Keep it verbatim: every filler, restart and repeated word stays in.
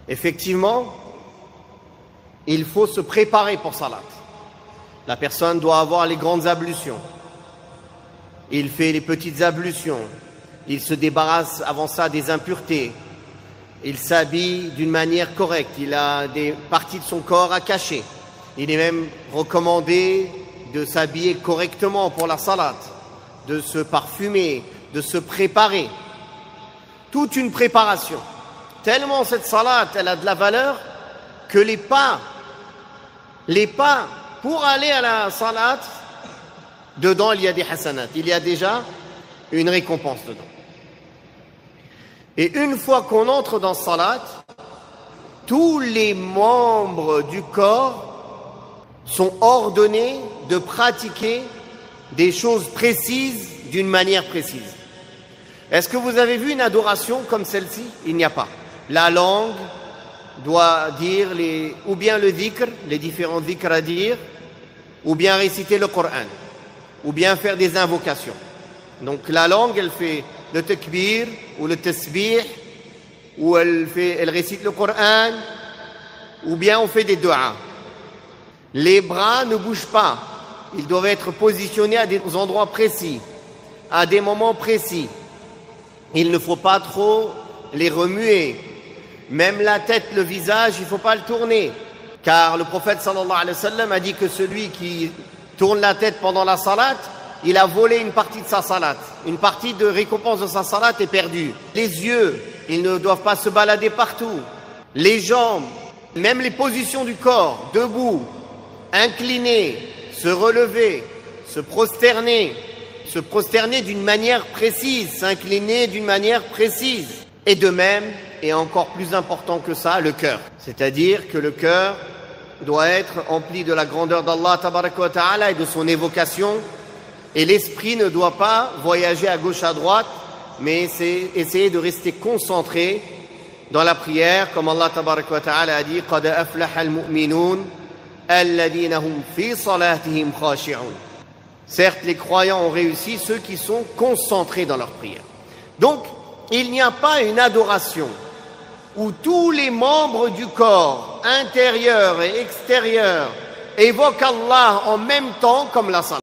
Effectivement, il faut se préparer pour salat. La personne doit avoir les grandes ablutions. Il fait les petites ablutions. Il se débarrasse avant ça des impuretés. Il s'habille d'une manière correcte. Il a des parties de son corps à cacher. Il est même recommandé de s'habiller correctement pour la salat, de se parfumer, de se préparer. Toute une préparation. Tellement cette salat, elle a de la valeur que les pas, les pas pour aller à la salat, dedans il y a des hasanat. Il y a déjà une récompense dedans. Et une fois qu'on entre dans salat, tous les membres du corps sont ordonnés de pratiquer des choses précises d'une manière précise. Est-ce que vous avez vu une adoration comme celle-ci? Il n'y a pas. La langue doit dire les, ou bien le dhikr, les différents dhikrs à dire, ou bien réciter le Coran, ou bien faire des invocations. Donc la langue, elle fait le takbir ou le tasbih, ou elle, fait, elle récite le Coran, ou bien on fait des du'as. Les bras ne bougent pas. Ils doivent être positionnés à des endroits précis, à des moments précis. Il ne faut pas trop les remuer. Même la tête, le visage, il ne faut pas le tourner. Car le prophète sallallahu alayhi wa sallam a dit que celui qui tourne la tête pendant la salat, il a volé une partie de sa salat. Une partie de récompense de sa salat est perdue. Les yeux, ils ne doivent pas se balader partout. Les jambes, même les positions du corps, debout, incliné, se relever, se prosterner, se prosterner d'une manière précise, s'incliner d'une manière précise. Et de même, et encore plus important que ça, le cœur. C'est-à-dire que le cœur doit être empli de la grandeur d'Allah tabaraka wa ta'ala et de son évocation. Et l'esprit ne doit pas voyager à gauche à droite, mais c'est essayer de rester concentré dans la prière, comme Allah tabaraka wa ta'ala a dit « Qad aflaha al-mu'minun alladhina hum fi salatihim khashi'un » Certes, les croyants ont réussi, ceux qui sont concentrés dans leur prière. Donc, il n'y a pas une adoration où tous les membres du corps, intérieurs et extérieurs, évoquent Allah en même temps comme la salat.